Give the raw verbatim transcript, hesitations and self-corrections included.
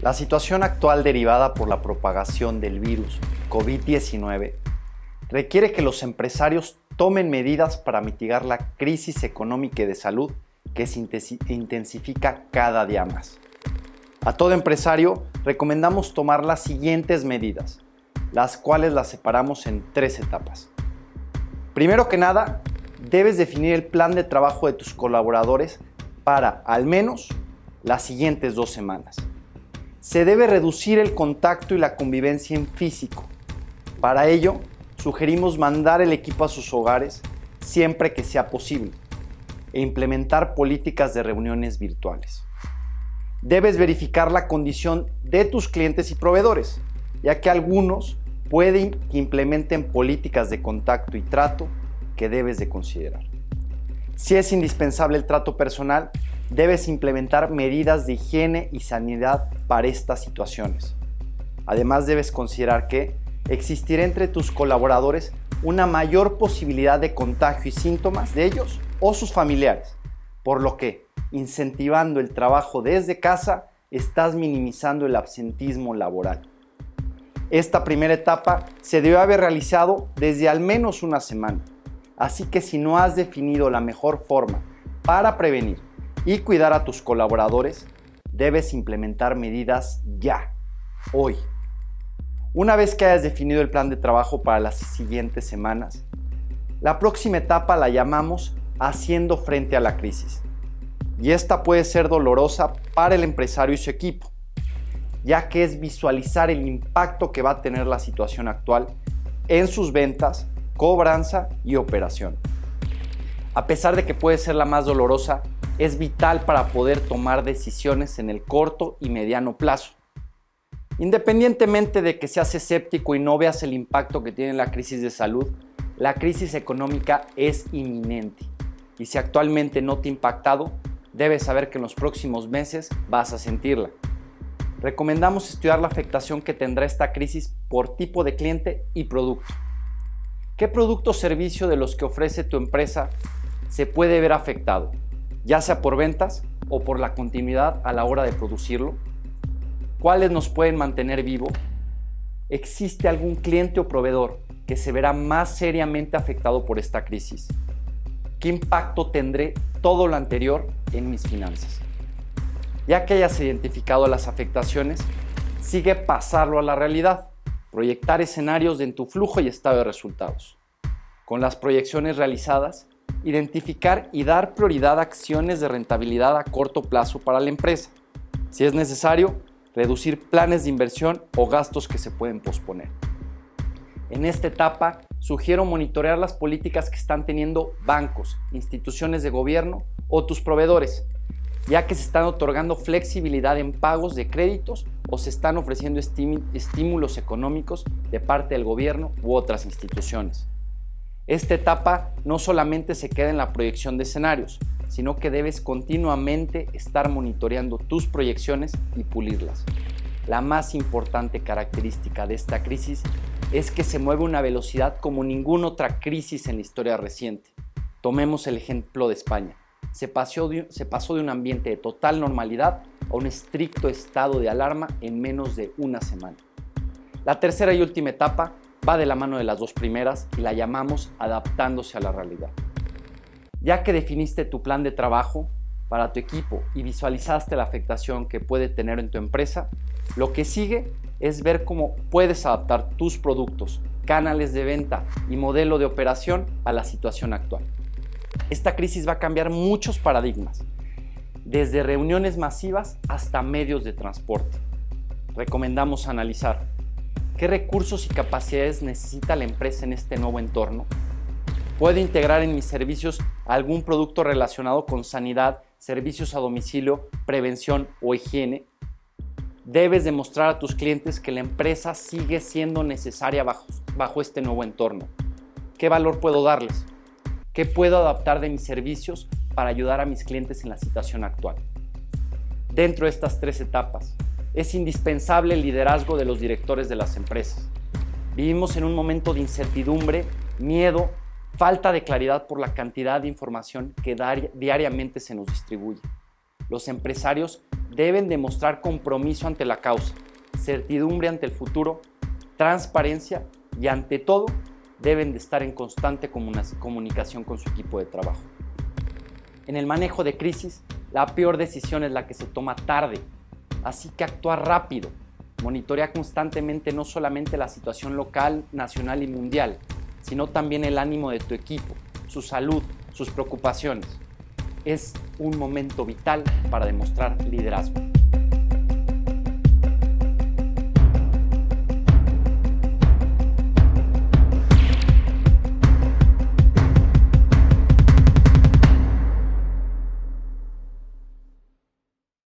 La situación actual derivada por la propagación del virus COVID diecinueve requiere que los empresarios tomen medidas para mitigar la crisis económica y de salud que se intensifica cada día más. A todo empresario recomendamos tomar las siguientes medidas, las cuales las separamos en tres etapas. Primero que nada, debes definir el plan de trabajo de tus colaboradores para, al menos, las siguientes dos semanas. Se debe reducir el contacto y la convivencia en físico. Para ello, sugerimos mandar el equipo a sus hogares siempre que sea posible e implementar políticas de reuniones virtuales. Debes verificar la condición de tus clientes y proveedores, ya que algunos pueden que implementen políticas de contacto y trato que debes de considerar. Si es indispensable el trato personal, debes implementar medidas de higiene y sanidad para estas situaciones. Además, debes considerar que existirá entre tus colaboradores una mayor posibilidad de contagio y síntomas de ellos o sus familiares, por lo que, incentivando el trabajo desde casa, estás minimizando el absentismo laboral. Esta primera etapa se debe haber realizado desde al menos una semana, así que si no has definido la mejor forma para prevenir y cuidar a tus colaboradores, debes implementar medidas ya, hoy. Una vez que hayas definido el plan de trabajo para las siguientes semanas, la próxima etapa la llamamos haciendo frente a la crisis. Y esta puede ser dolorosa para el empresario y su equipo, ya que es visualizar el impacto que va a tener la situación actual en sus ventas, cobranza y operación. A pesar de que puede ser la más dolorosa, es vital para poder tomar decisiones en el corto y mediano plazo. Independientemente de que seas escéptico y no veas el impacto que tiene la crisis de salud, la crisis económica es inminente. Y si actualmente no te ha impactado, debes saber que en los próximos meses vas a sentirla. Recomendamos estudiar la afectación que tendrá esta crisis por tipo de cliente y producto. ¿Qué producto o servicio de los que ofrece tu empresa se puede ver afectado, ya sea por ventas o por la continuidad a la hora de producirlo? ¿Cuáles nos pueden mantener vivo? ¿Existe algún cliente o proveedor que se verá más seriamente afectado por esta crisis? ¿Qué impacto tendré todo lo anterior en mis finanzas? Ya que hayas identificado las afectaciones, sigue pasarlo a la realidad, proyectar escenarios en tu flujo y estado de resultados. Con las proyecciones realizadas, identificar y dar prioridad a acciones de rentabilidad a corto plazo para la empresa. Si es necesario, reducir planes de inversión o gastos que se pueden posponer. En esta etapa, sugiero monitorear las políticas que están teniendo bancos, instituciones de gobierno o tus proveedores, ya que se están otorgando flexibilidad en pagos de créditos o se están ofreciendo estímulos económicos de parte del gobierno u otras instituciones. Esta etapa no solamente se queda en la proyección de escenarios, sino que debes continuamente estar monitoreando tus proyecciones y pulirlas. La más importante característica de esta crisis es que se mueve a una velocidad como ninguna otra crisis en la historia reciente. Tomemos el ejemplo de España. Se pasó de, se pasó de un ambiente de total normalidad a un estricto estado de alarma en menos de una semana. La tercera y última etapa va de la mano de las dos primeras y la llamamos adaptándose a la realidad. Ya que definiste tu plan de trabajo para tu equipo y visualizaste la afectación que puede tener en tu empresa, lo que sigue es ver cómo puedes adaptar tus productos, canales de venta y modelo de operación a la situación actual. Esta crisis va a cambiar muchos paradigmas, desde reuniones masivas hasta medios de transporte. Recomendamos analizar qué recursos y capacidades necesita la empresa en este nuevo entorno. ¿Puedo integrar en mis servicios algún producto relacionado con sanidad, servicios a domicilio, prevención o higiene? Debes demostrar a tus clientes que la empresa sigue siendo necesaria bajo, bajo este nuevo entorno. ¿Qué valor puedo darles? ¿Qué puedo adaptar de mis servicios para ayudar a mis clientes en la situación actual? Dentro de estas tres etapas, es indispensable el liderazgo de los directores de las empresas. Vivimos en un momento de incertidumbre, miedo, falta de claridad por la cantidad de información que diariamente se nos distribuye. Los empresarios deben demostrar compromiso ante la causa, certidumbre ante el futuro, transparencia y ante todo deben de estar en constante comunicación con su equipo de trabajo. En el manejo de crisis, la peor decisión es la que se toma tarde, así que actúa rápido. Monitorea constantemente no solamente la situación local, nacional y mundial, sino también el ánimo de tu equipo, su salud, sus preocupaciones. Es un momento vital para demostrar liderazgo.